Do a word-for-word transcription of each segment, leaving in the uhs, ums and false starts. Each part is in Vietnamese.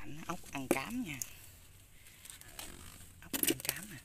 cảnh ốc ăn cám nha. Ốc ăn cám nè.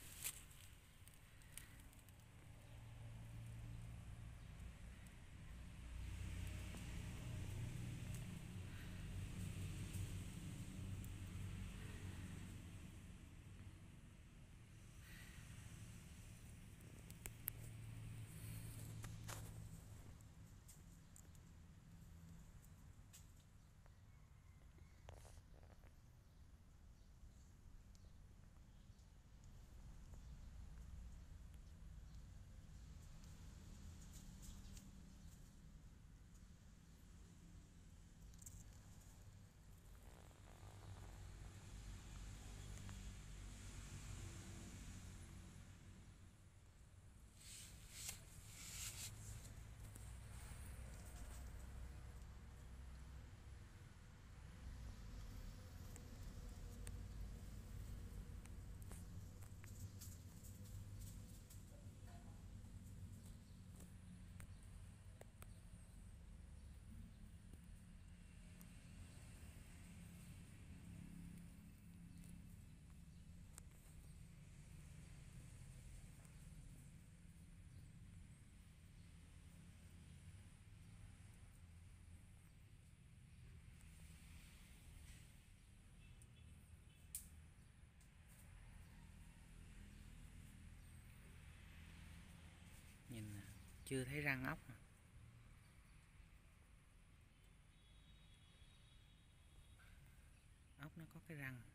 Nhìn nè, chưa thấy răng ốc nè. Ốc nó có cái răng.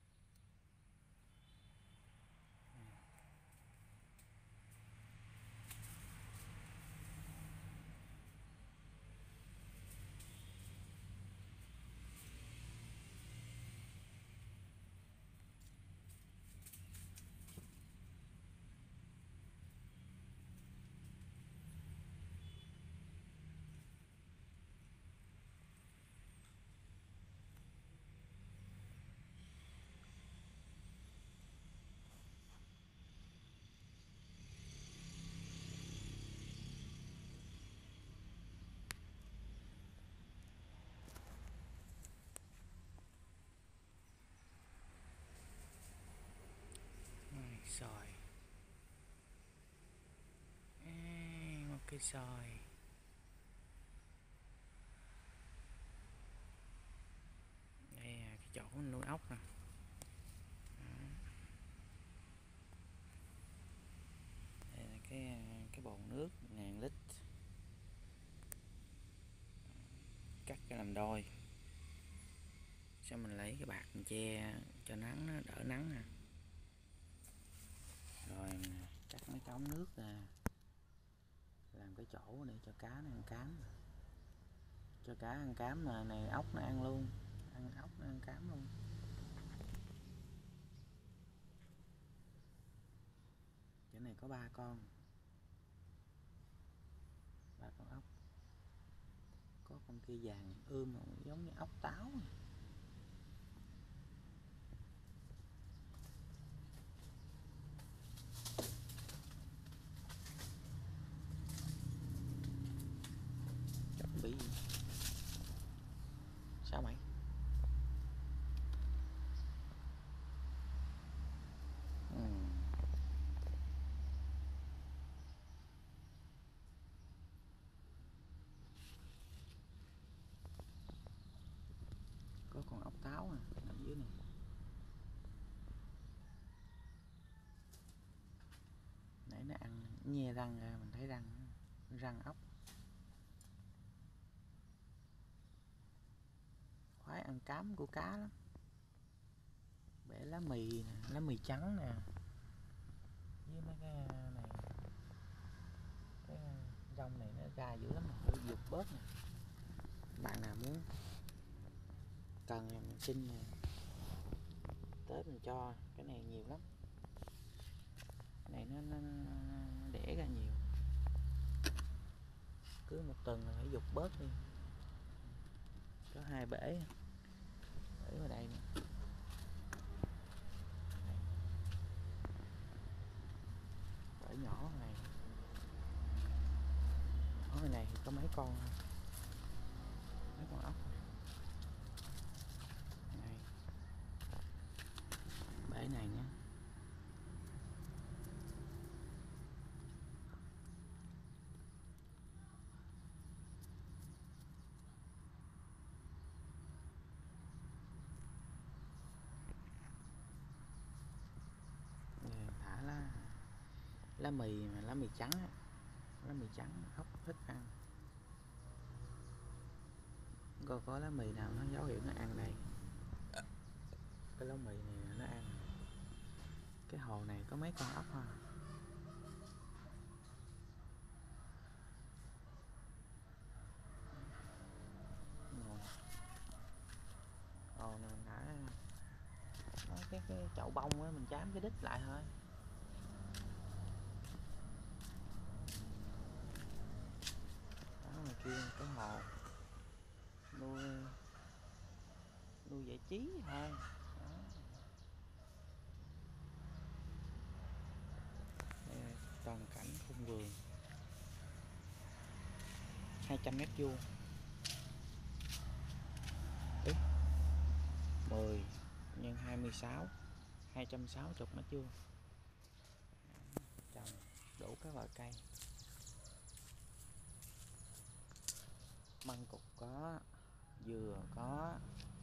Sòi. Ê, một cây sòi. Đây là cái chỗ nuôi ốc nè. Đây là cái cái bồn nước ngàn lít. Cắt cho làm đôi. Sau mình lấy cái bạt mình che cho nắng nó đỡ nắng nè. Rồi cắt mấy cái ống nước ra, làm cái chỗ để cho cá nó ăn cám, cho cá ăn cám mà này ốc nó ăn luôn, ăn ốc nó ăn cám luôn. Chỗ này có ba con, ba con ốc, có con kia vàng ươm giống như ốc táo này. Bị sao mày? Ừ. Có con ốc táo nè ở dưới này. Nãy nó ăn nhe răng ra, mình thấy răng răng ốc. Khoái ăn cám của cá lắm. Bẻ lá mì nè, lá mì trắng nè, với mấy cái này, cái rong này nó ra dữ lắm, mình phải giục bớt nè. Bạn nào muốn cần mình xin nè, tới mình cho. Cái này nhiều lắm, cái này nó, nó, nó đẻ ra nhiều, cứ một tuần là phải giục bớt đi. Có hai bể bể ở đây nè. Bể nhỏ này, ở này thì có mấy con, mấy con ốc này. này nha. Thả lá lá mì mà lá mì trắng á, lá mì trắng ốc thích ăn. Coi có lá mì nào nó dấu hiệu nó ăn đây. Cái lá mì này nó ăn. Cái hồ này có mấy con ốc ha. Hồ này đã cái cái chậu bông á, mình chám cái đít lại thôi. Đó, ngoài kia cái hồ nuôi nuôi giải trí thôi. Đó. Đây, toàn cảnh khung vườn hai trăm mét vuông. mười nhân hai mươi sáu, hai trăm sáu mươi mét vuông. Trồng đủ các loại cây. Măng cụt có, dừa có,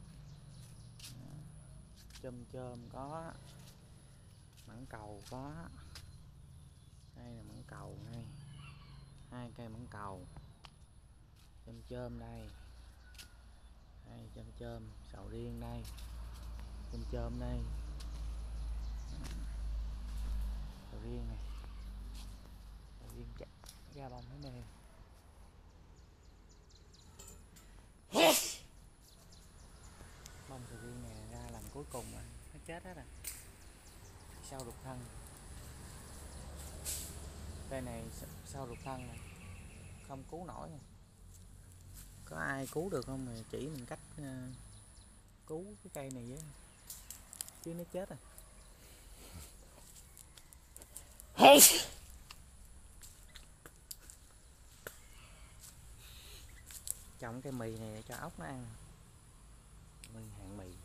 chôm chôm có, mãng cầu có. Đây là mãng cầu này, hai cây mãng cầu. Chôm chôm đây, đây chôm chôm. Sầu riêng đây, chôm chôm đây, sầu riêng này, sầu riêng chặt ra bông thế này. Bông sầu riêng này ra làm cuối cùng mà nó chết hết rồi. Sau đục thân. Cây này sau đục thân này không cứu nổi này. Có ai cứu được không mà chỉ mình cách uh, cứu cái cây này với, chứ nó chết rồi. Trồng cây mì này để cho ốc nó ăn. Mì hạng mì.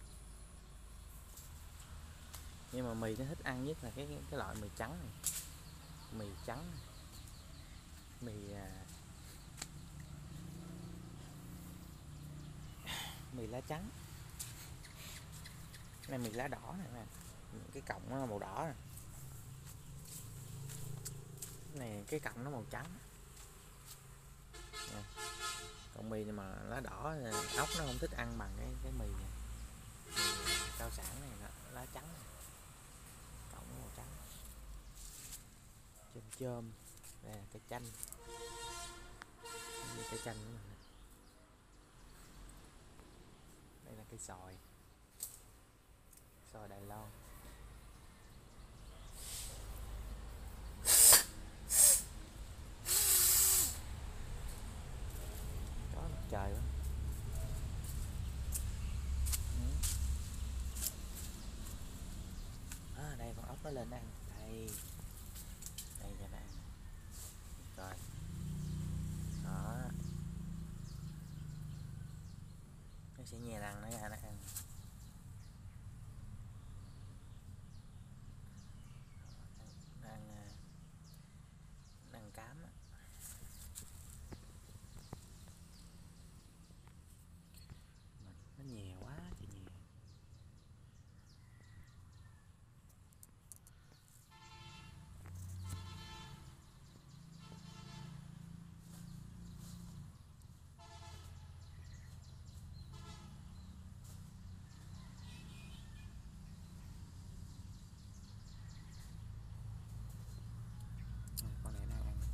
Nhưng mà mì nó thích ăn nhất là cái cái loại mì trắng này. Mì trắng này. Mì à, mì lá trắng. Này mì lá đỏ này nè. Cái cọng màu đỏ này. Này cái cọng nó màu trắng. Nè. Còn mì mà lá đỏ ốc nó không thích ăn bằng cái cái mì này. Mì cao sản này lá trắng này. Cọng nó màu trắng. Chôm chôm. Đây là cây chanh. Đây cây chanh của mình. Đây là cây xoài. Xoài Đài Loan. Có mặt trời quá. À, đây con ốc nó lên ăn. Đây. Đây cho nó ăn. Rồi. Đó. Nó sẽ nhè răng nó ra nó ăn. Nó ăn, nó ăn cám á. Nó nhè quá thì nhè. Con này nó ăn.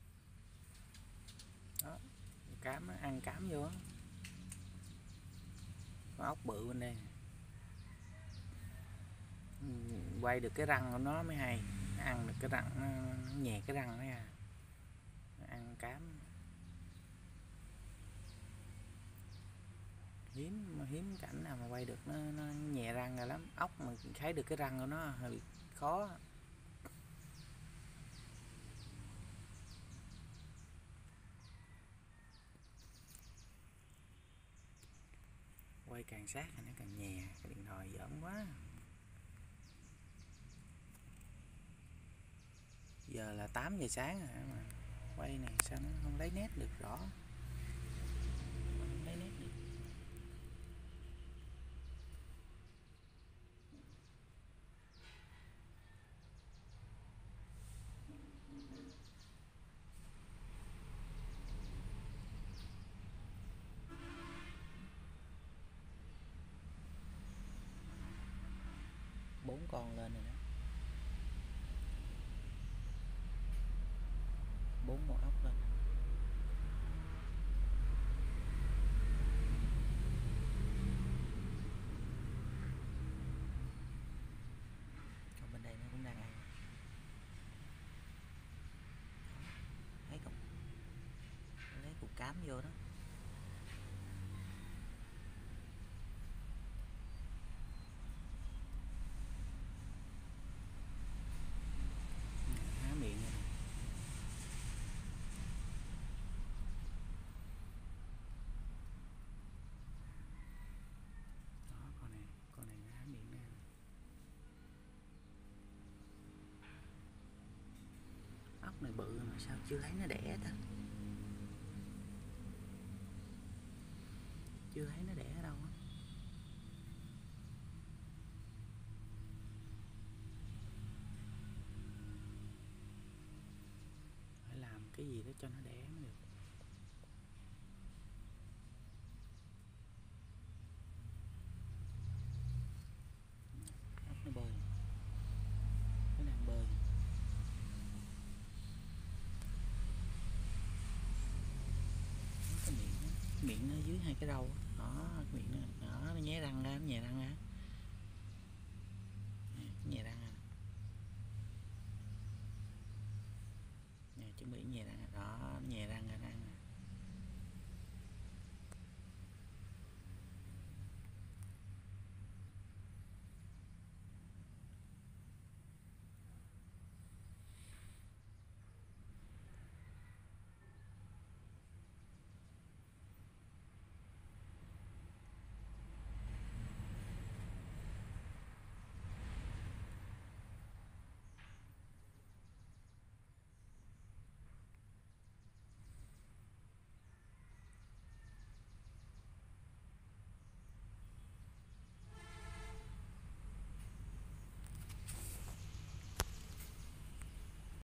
Đó. Cám nó ăn cám vô á. Con ốc bự bên đây nè. Quay được cái răng của nó mới hay, ăn được cái răng, nó nhè cái răng đó nha, ăn cám hiếm hiếm cảnh nào mà quay được nó, nó nhè răng ra lắm. Ốc mà thấy được cái răng của nó hơi khó. Quay càng sát thì nó càng nhè, cái điện thoại giỡn quá. Giờ là tám giờ sáng rồi mà quay này sao nó không lấy nét được rõ, không lấy nét được. Bốn con lên rồi đó, bốn con ốc lên. Còn bên đây nó cũng đang ăn, thấy không, lấy cục cám vô đó. Há miệng này. Đó, con này con này há miệng nè. Ốc này bự mà sao chưa thấy nó đẻ ta, chưa thấy nó đẻ ở đâu á. Phải làm cái gì đó cho nó đẻ mới được. Ốc nó bơi, nó đang bơi. Cái miệng nó, miệng nó dưới hai cái râu đó, miệng nó, đó, nó nhé răng ra, nó nhè răng ra.